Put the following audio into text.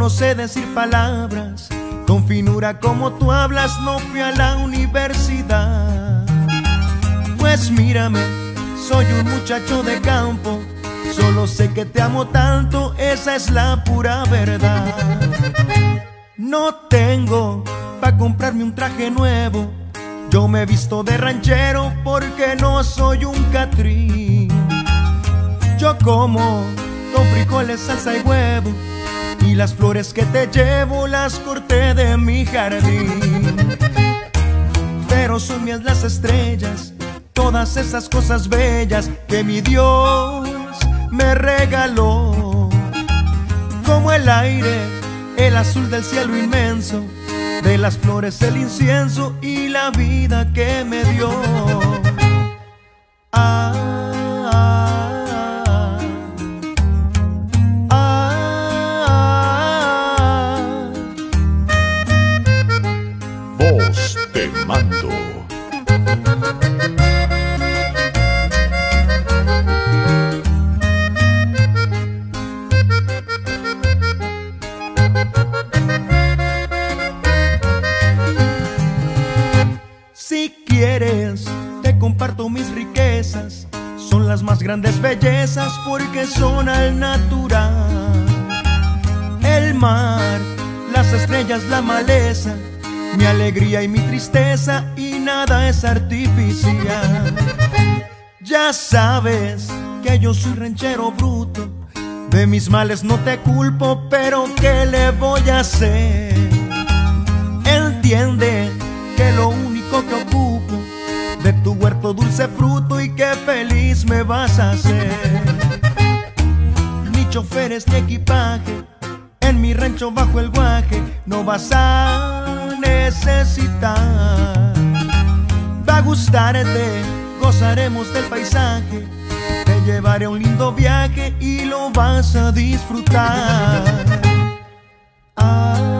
no sé decir palabras con finura como tú hablas, no fui a la universidad. Pues mírame, soy un muchacho de campo, solo sé que te amo tanto, esa es la pura verdad. No tengo pa' comprarme un traje nuevo, yo me visto de ranchero porque no soy un catrín. Yo como con frijoles, salsa y huevo, y las flores que te llevo las corté de mi jardín. Pero son mías las estrellas, todas esas cosas bellas que mi Dios me regaló. Como el aire, el azul del cielo inmenso, de las flores el incienso y la vida que me dio. Voz te mando. Si quieres, te comparto mis riquezas, son las más grandes bellezas porque son al natural. El mar, las estrellas, la maleza, mi alegría y mi tristeza, y nada es artificial. Ya sabes que yo soy ranchero bruto, de mis males no te culpo, pero ¿qué le voy a hacer? Entiende que lo único que ocupo de tu huerto dulce fruto, y que feliz me vas a hacer. Ni choferes ni equipaje, en mi rancho bajo el guaje no vas a necesitar. Va a gustarte, gozaremos del paisaje, te llevaré a un lindo viaje y lo vas a disfrutar.